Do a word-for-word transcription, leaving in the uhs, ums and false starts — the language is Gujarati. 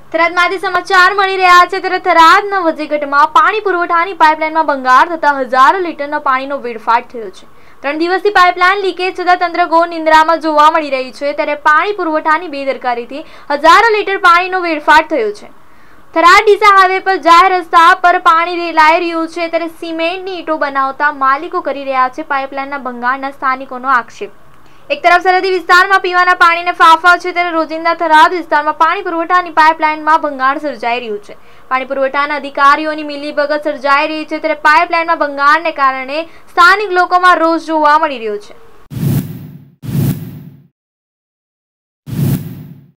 થરાદમાંથી સમાચાર મળી રહ્યા છે ત્યારે થરાદના વજીગઢમાં પાણી પુરવઠાની પાઇપલાઇનમાં ભંગાર થતા હજારો લીટરનો પાણીનો વેડફાટ થયો છે। ત્રણ દિવસથી પાઇપલાઇન લીકેજ થતા તંત્ર ઘોર નિંદ્રામાં જોવા મળી રહી છે ત્યારે પાણી પુરવઠાની બેદરકારીથી હજારો લીટર પાણીનો વેડફાટ થયો છે। થરાદ ડીસા હાઈવે પર જાહેર રસ્તા પર પાણી રેલાઈ રહ્યું છે ત્યારે સિમેન્ટની ઈંટો બનાવતા માલિકો કરી રહ્યા છે પાઇપલાઇનના ભંગારના સ્થાનિકોનો આક્ષેપ। એક તરફ સરહદી વિસ્તારમાં પીવાના પાણીને ફાંફા છે ત્યારે રોજિંદા થરાદ વિસ્તારમાં પાણી પુરવઠાની પાઇપલાઇનમાં ભંગાણ સર્જાઈ રહ્યું છે। પાણી પુરવઠાના અધિકારીઓની મિલીભગત સર્જાઈ રહી છે ત્યારે પાઇપલાઇનમાં ભંગાણને કારણે સ્થાનિક લોકોમાં રોષ જોવા મળી રહ્યો છે।